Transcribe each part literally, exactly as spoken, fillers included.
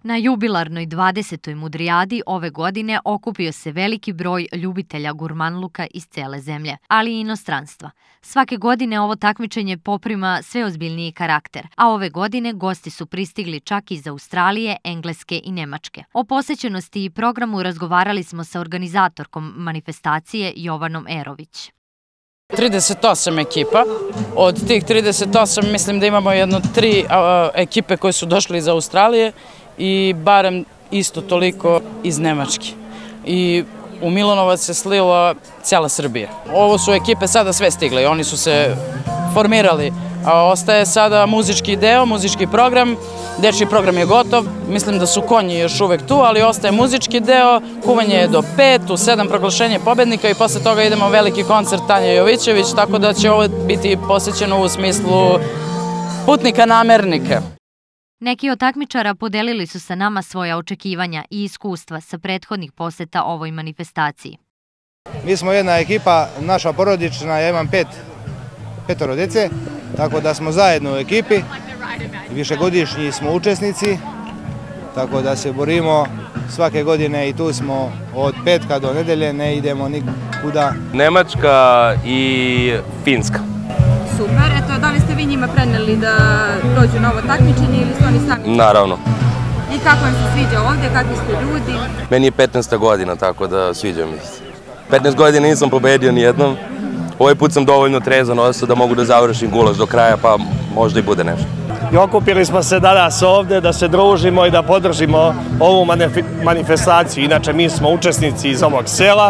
Na jubilarnoj dvadesetoj Mudrijadi ove godine okupio se veliki broj ljubitelja gurmanluka iz cele zemlje, ali i inostranstva. Svake godine ovo takmičenje poprima sve ozbiljniji karakter, a ove godine gosti su pristigli čak iz Australije, Engleske i Nemačke. O posećenosti i programu razgovarali smo sa organizatorkom manifestacije Jovanom Erović. trideset osam ekipa. Od tih trideset osam mislim da imamo jedno tri a, ekipe koje su došle iz Australije i barem isto toliko iz Nemačke. I u Milanovac se slila cijela Srbija. Ovo su ekipe sada sve stigle, oni su se formirali. A ostaje sada muzički deo, muzički program, dečji program je gotov, mislim da su konji još uvek tu, ali ostaje muzički deo, kuvanje je do pet, u sedam proglašenje pobednika i posle toga idemo veliki koncert Tanje Jovićević, tako da će ovo biti posvećeno u smislu putnika namernika. Neki od takmičara podelili su sa nama svoja očekivanja i iskustva sa prethodnih poseta ovoj manifestaciji. Mi smo jedna ekipa, naša porodična, ja imam pet, petoro dece, tako da smo zajedno u ekipi, višegodišnji smo učesnici, tako da se borimo svake godine i tu smo od petka do nedelje, ne idemo nikuda. Nemačka i Finska. Super, eto, da li ste vi njima preneli da dođu na ovo takmičenje ili su oni sami? Naravno. I kako vam se sviđa ovdje, kakvi ste ljudi? Meni je petnaesta godina, tako da sviđa mi se. petnaest godina nisam pobedio nijednom. Ovaj put sam dovoljno trezan ostao da mogu da završim gulaš do kraja, pa možda i bude nešto. I okupili smo se danas ovdje da se družimo i da podržimo ovu manifestaciju. Inače, mi smo učesnici iz ovog sela.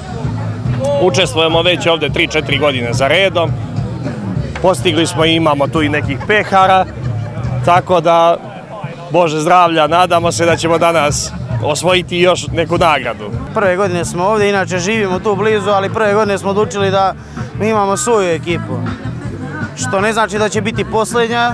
Učestvujemo već ovdje tri četiri godine za redom. Postigli smo i imamo tu i nekih pehara. Tako da, Bože zdravlja, nadamo se da ćemo danas osvojiti još neku nagradu. Prve godine smo ovdje, inače živimo tu blizu, ali prve godine smo odlučili da mi imamo svoju ekipu. Što ne znači da će biti posljednja.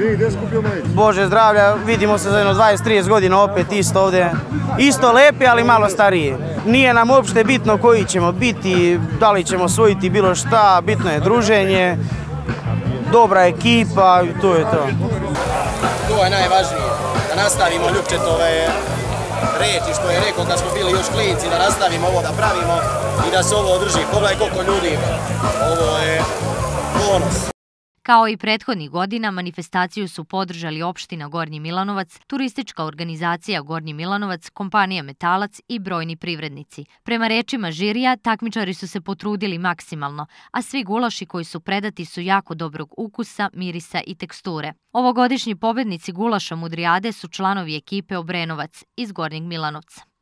Bože zdravlja, vidimo se za jedno dvadeset trideset godina opet isto ovdje. Isto lepi, ali malo stariji. Nije nam uopšte bitno koji ćemo biti, da li ćemo osvojiti bilo šta, bitno je druženje, dobra ekipa i to je to. To je najvažnije, da nastavimo Ljupčetove reči što je rekao kad smo bili još klinci, da nastavimo ovo da pravimo i da se ovo održi. Pogledaj koliko ljudi ima. Ovo je ponos. Kao i prethodnih godina, manifestaciju su podržali opština Gornji Milanovac, turistička organizacija Gornji Milanovac, kompanija Metalac i brojni privrednici. Prema rečima žirija, takmičari su se potrudili maksimalno, a svi gulaši koji su predati su jako dobrog ukusa, mirisa i teksture. Ovogodišnji pobednici gulaša Mudrijade su članovi ekipe Obrenovac iz Gornjeg Milanovca.